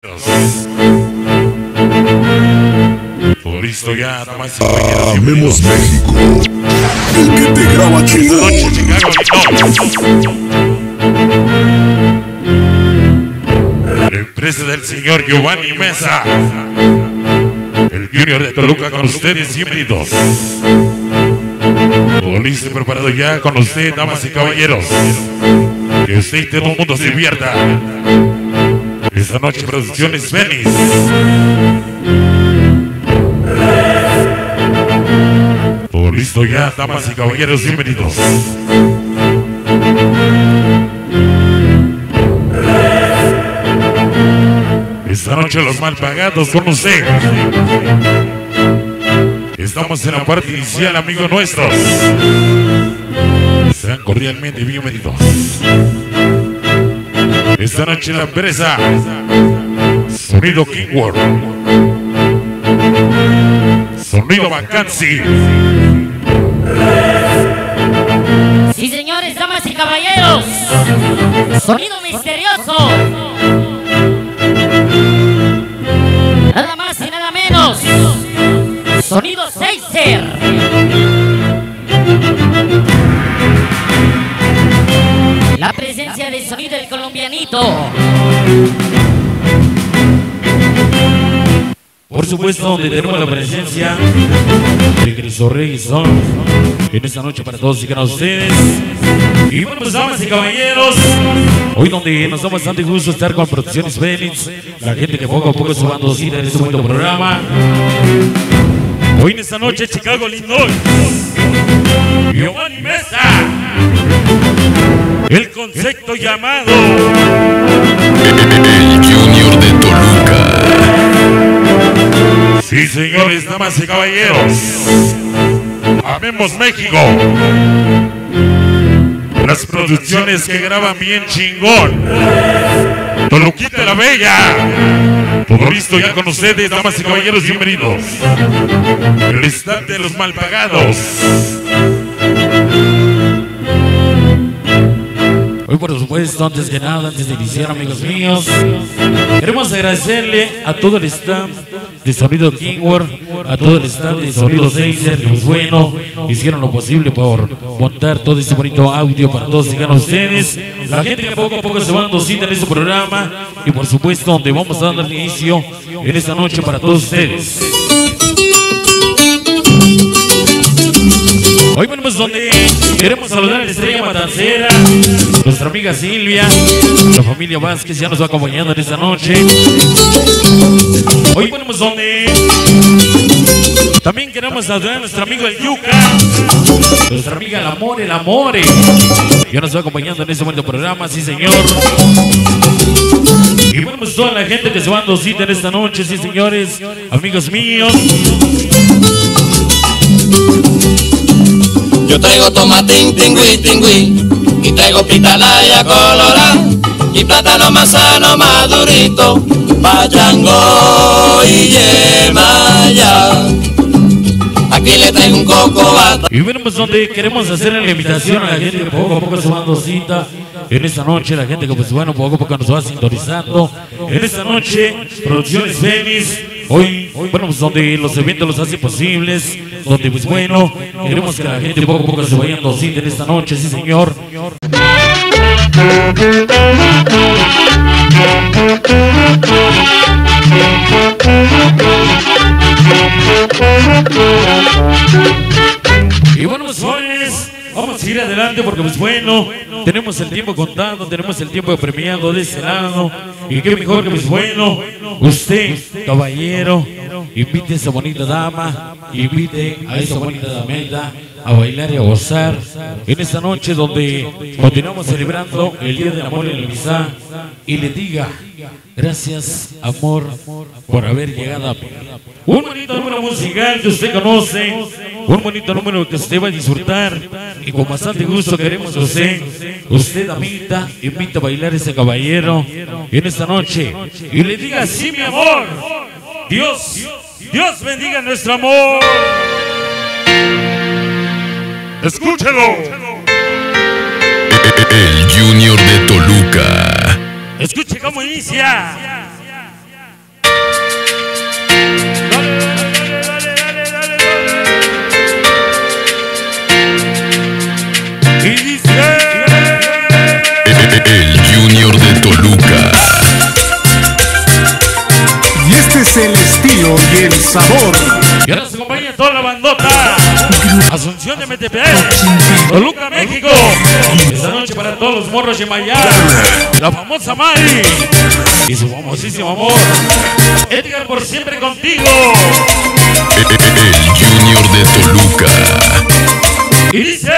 Por listo ya, damas y caballeros. Amemos México. El que te graba chido. Esta noche Chicago La empresa del señor Giovanni Mesa. El Junior de Toluca con ustedes, bienvenidos. Todo listo y preparado ya con usted, damas y caballeros. Que usted y todo el mundo se divierta. Esta noche Producciones Venice. Todo listo ya, damas y caballeros, bienvenidos. Esta noche los mal pagados con usted. Estamos en la parte inicial, amigos nuestros. Sean cordialmente bienvenidos. Esta noche la empresa Sonido Kingworld, Sonido Vacancy. Sí, señores, damas y caballeros, Sonido Misterioso. Nada más y nada menos, Sonido Seiser. La presencia de Sonido el Colombianito. Por supuesto, donde tenemos la presencia de Cristo Reyes en esta noche para todos y cada uno de ustedes. Y bueno, pues damas y caballeros, hoy donde nos da bastante gusto estar con Producciones Venice, la gente que poco a poco se va dando cita en este bonito programa. Hoy en esta noche, Chicago, Illinois, Giovanni Mesa, el concepto llamado El Junior de Toluca. Sí, señores, damas y caballeros. Amemos México. Las producciones que graban bien chingón. Toluquita la Bella. Todo listo ya con ustedes, damas y caballeros, bienvenidos. El staff de los mal pagados. Hoy, por supuesto, antes que nada, antes de iniciar, amigos míos, queremos agradecerle a todo el staff de Sonido Kingworld, a todo el staff de Sonido Seiser, que pues bueno, hicieron lo posible por montar todo este bonito audio para todos y cada ustedes. La gente que poco a poco se va dando cita en este programa y por supuesto donde vamos a dar inicio en esta noche para todos ustedes. Hoy venimos donde queremos saludar a la estrella matancera, nuestra amiga Silvia, la familia Vázquez ya nos va acompañando en esta noche. Hoy venimos donde también queremos saludar a nuestro amigo el Yuca, nuestra amiga el Amore, ya nos va acompañando en este bonito programa, sí señor. Y bueno, pues toda la gente que se va dando cita en esta noche, sí señores, amigos míos. Yo traigo tomatín, tingüí, tingüí, y traigo pitalaya colorada, y plátano manzano madurito, pachango y yemaya. Aquí le traigo un coco bata. Y bueno, pues donde queremos hacer la invitación a la gente que poco a poco se va dando cita en esta noche, la gente que pues bueno, poco a poco nos va sintonizando. En esta noche, Producciones Venice. Hoy, bueno, pues donde los eventos los hacen posibles, donde pues bueno, queremos que la gente poco a poco se vaya dando cita en esta noche, sí señor. Y bueno, pues vamos a ir adelante porque pues bueno, tenemos el tiempo contado, tenemos el tiempo premiado de este lado. Y qué mejor que pues bueno, usted, caballero, invite a esa bonita dama, invite a esa bonita damita a bailar y a gozar en esta noche donde continuamos celebrando el Día del Amor y la Amistad, y le diga gracias, amor, por haber llegado a un bonito número musical que usted conoce, un bonito número que usted va a disfrutar, y con bastante gusto queremos que usted damita, invita a bailar a ese caballero en esta noche y le diga sí, mi amor, Dios bendiga nuestro amor. Escúchelo. El Junior de Toluca. Escuche cómo inicia. ingenio y el sabor. Y ahora se acompaña toda la bandota. Asunción de MTP, Toluca, México. Esta noche para todos los morros de Mayar, la famosa Mari y su famosísimo amor, Edgar, por siempre contigo. El Junior de Toluca. Y dice: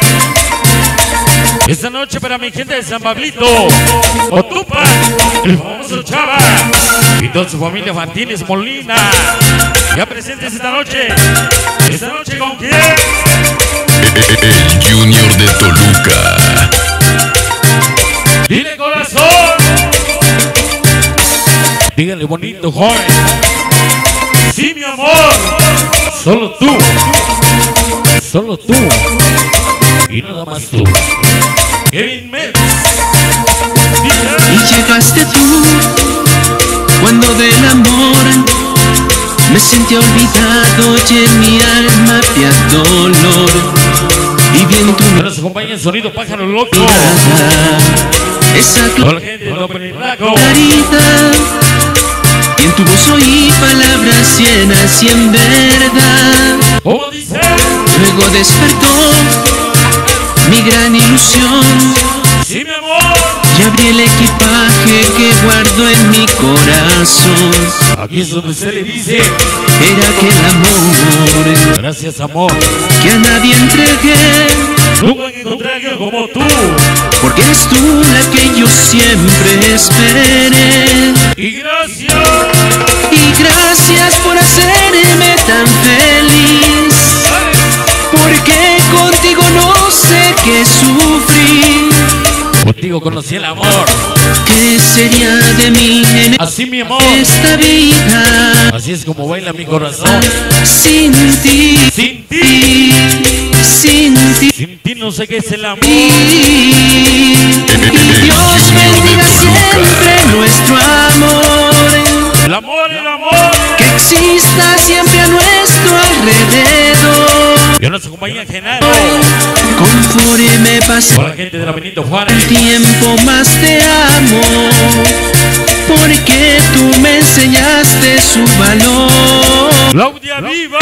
esta noche para mi gente de San Pablito, Otupan, el famoso Chava y toda su familia Martínez Molina. Ya presentes esta noche. ¿Esta noche con quién? El Junior de Toluca. Dile, corazón. Dígale, bonito, joven. Sí, mi amor. Solo tú. Solo tú. Y nada más tú. Kevin Metz. Y llegaste tú cuando del amor me sentí olvidado y en mi alma había dolor. Y bien tu Nos acompaña el sonido Pájaro Loco. mirada, esa Toda la gente de López Blanco. claridad. Y en tu voz oí palabras llenas y en verdad. ¿Cómo dice? Luego despertó mi gran ilusión. Sí, mi amor. Y abrí el equipaje que guardo en mi corazón. Aquí es donde se le dice: Era aquel amor gracias, amor. que a nadie entregué, Nunca encontré a alguien como tú. porque eres tú la que yo siempre esperé. Y gracias. Y gracias por hacerme tan feliz, porque contigo no sé qué sufrir. Contigo conocí el amor. ¿Qué sería de mí en Así, mi amor. esta vida Así es como baila mi corazón. sin ti? Sin ti. Sin ti. Sin ti no sé qué es el amor. Y Dios bendiga siempre nuestro amor, El amor, el amor. que exista siempre a nuestro alrededor. Yo nos acompaña Genaro. Conforme pasa Con la gente de la Benito el Juárez. tiempo más te amo, porque tú me enseñaste su valor. Claudia Viva.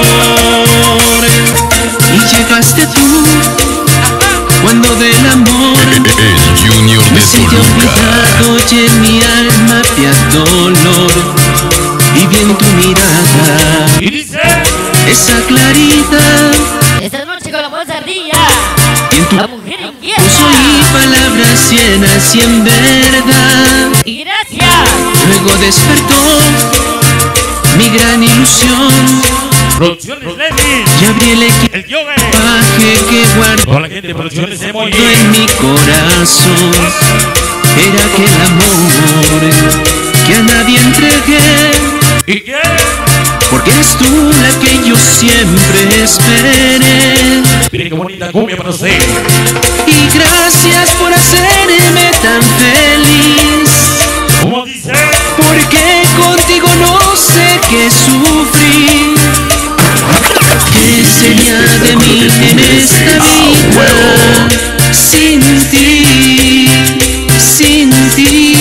Y llegaste tú cuando del amor El Junior me de sentí Toluca. olvidado y en mi alma había dolor. Y bien tu mirada, Y dice: esa claridad. Esta noche con la moza ardilla, Y en tu la mujer voz inquieta. oí palabras llenas y en verdad. Y gracias. Luego despertó mi gran ilusión. Producciones Lenin. Y abrí el equipaje El yoga. que guardo Con la gente de Producciones Emoy. en mi corazón. Era aquel amor que a nadie entregué, ¿Y qué? porque eres tú la que yo siempre esperé. Miren qué bonita cumbia para usted. Y gracias por hacerme tan feliz, ¿Cómo dice? porque contigo no sé qué sufrir. ¿Qué sería de mí en esta vida sin ti? Sin ti.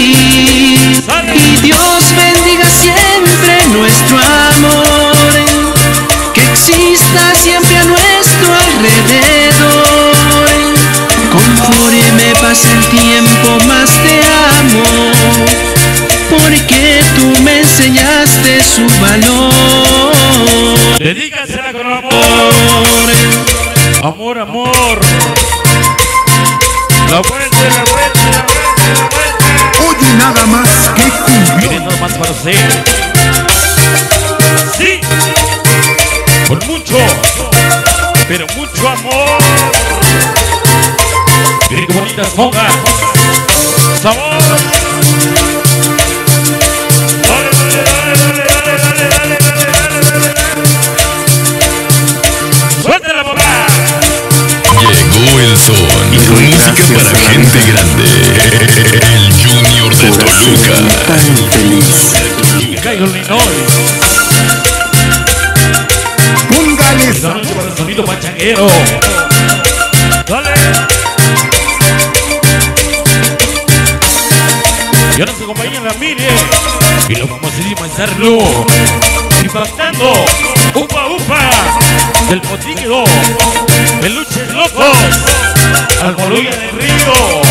Y Dios bendiga siempre nuestro amor, que exista siempre a nuestro alrededor. Conforme pasa el tiempo más te amo, porque tú me enseñaste su valor. Dedícasela con amor. Amor, amor. La vuelta, la vuelta, la vuelta, la vuelta. Oye nada más que cumbión. Miren nada más para usted. Sí. Con mucho, pero mucho amor. Miren qué bonitas congas. Sabor. Dale, dale, dale, dale, dale, dale, dale, dale, dale. Suéltala, papá. Llegó el son. Música para gente grande. El Junior de Toluca. Tan feliz. Y caigo en Illinois. Póngale Esta noche para el sonido pachanguero. Dale. Y ahora se acompaña Ramírez y lo vamos a ir a hacerlo impactando upa upa del potíquido peluches locos al Boluya del Río.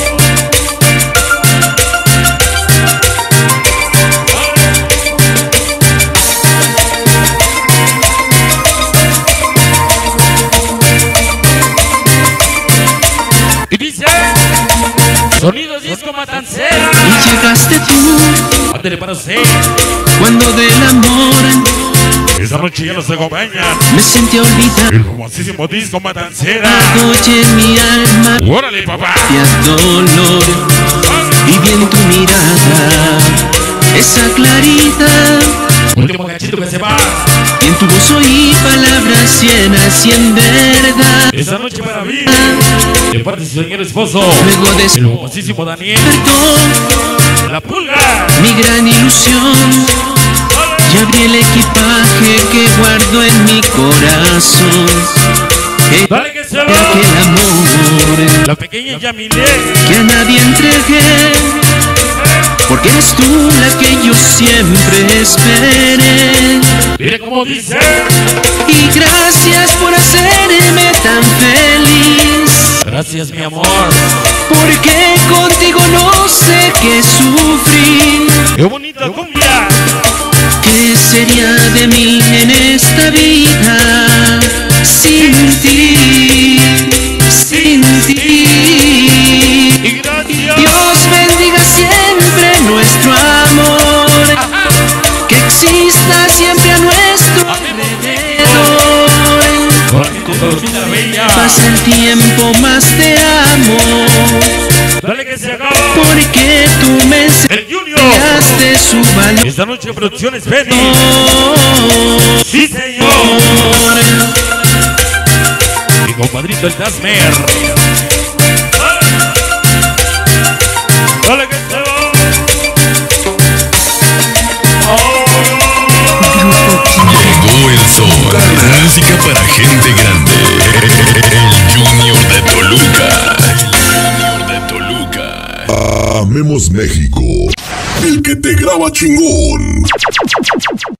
Y dice sonido disco matancera. Y llegaste tú, Ándale para usted. cuando del amor Esta noche ya nos acompaña me sentí olvidado. el famosísimo disco Matancera. Oye mi alma, ¡Órale, papá! te dolor. Y vi en tu mirada esa claridad. Último cachito que se va. Y en tu voz oí palabras llenas y en verdad. Esta noche para mí, de parte de su señor esposo, Luego de el eso famosísimo Daniel, perdón, la pulga. mi gran ilusión. Y abrí el equipaje que guardo en mi corazón. Dale que se De va. aquel amor La pequeña Yamile, que a nadie entregué, porque eres tú la que yo siempre esperé. mire cómo dice. Y gracias por hacerme tan feliz, Gracias mi amor. porque contigo no sé qué sufrir. Qué bonita cumbia. ¿Qué sería de mí en esta vida sin ti, sin ti? Y gracias. Dios bendiga siempre nuestro amor, que exista siempre a nuestro alrededor. Con tu Rosita Bella. Pasa el tiempo, más te amo, Dale que se acaba. porque tú me El Junior. enseñaste su valor. Esta noche Producciones Benny. Sí señor. Mi compadrito el Tasmer. Dale que se va. Llegó el sol. Música para gente grande. El Junior de Toluca. El Junior de Toluca. Amemos México. El que te graba chingón.